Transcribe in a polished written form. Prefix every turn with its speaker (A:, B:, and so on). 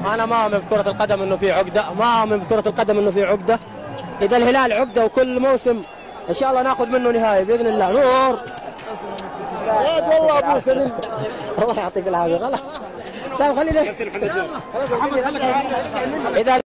A: انا ما اؤمن في كرة القدم انه في عقدة، ما اؤمن في كرة القدم انه في عقدة. اذا الهلال عقدة وكل موسم ان شاء الله ناخذ منه نهائي باذن الله. نور والله ابو سليم الله يعطيك العافية. خلاص طيب خلينا اذا